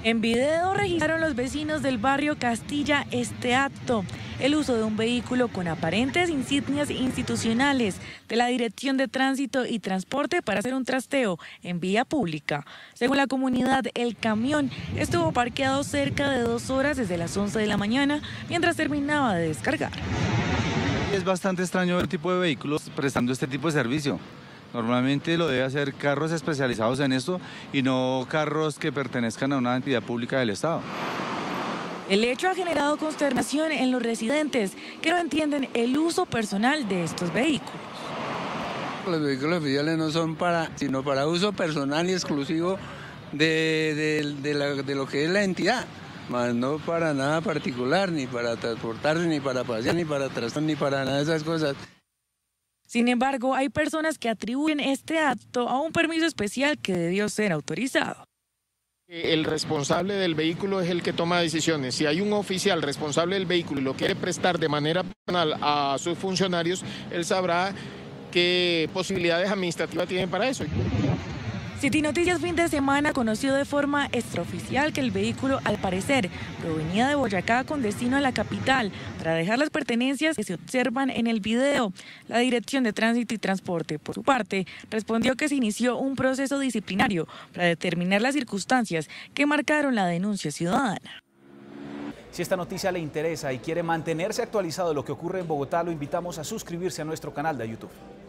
En video registraron los vecinos del barrio Castilla este acto, el uso de un vehículo con aparentes insignias institucionales de la Dirección de Tránsito y Transporte para hacer un trasteo en vía pública. Según la comunidad, el camión estuvo parqueado cerca de 2 horas desde las 11 de la mañana mientras terminaba de descargar. Es bastante extraño el tipo de vehículos prestando este tipo de servicio. Normalmente lo debe hacer carros especializados en esto y no carros que pertenezcan a una entidad pública del Estado. El hecho ha generado consternación en los residentes que no entienden el uso personal de estos vehículos. Los vehículos oficiales no son sino para uso personal y exclusivo de lo que es la entidad, más no para nada particular, ni para transportarse, ni para pasear, ni para trasladar, ni para nada de esas cosas. Sin embargo, hay personas que atribuyen este acto a un permiso especial que debió ser autorizado. El responsable del vehículo es el que toma decisiones. Si hay un oficial responsable del vehículo y lo quiere prestar de manera personal a sus funcionarios, él sabrá qué posibilidades administrativas tienen para eso. City Noticias fin de semana conoció de forma extraoficial que el vehículo, al parecer, provenía de Boyacá con destino a la capital para dejar las pertenencias que se observan en el video. La Dirección de Tránsito y Transporte, por su parte, respondió que se inició un proceso disciplinario para determinar las circunstancias que marcaron la denuncia ciudadana. Si esta noticia le interesa y quiere mantenerse actualizado de lo que ocurre en Bogotá, lo invitamos a suscribirse a nuestro canal de YouTube.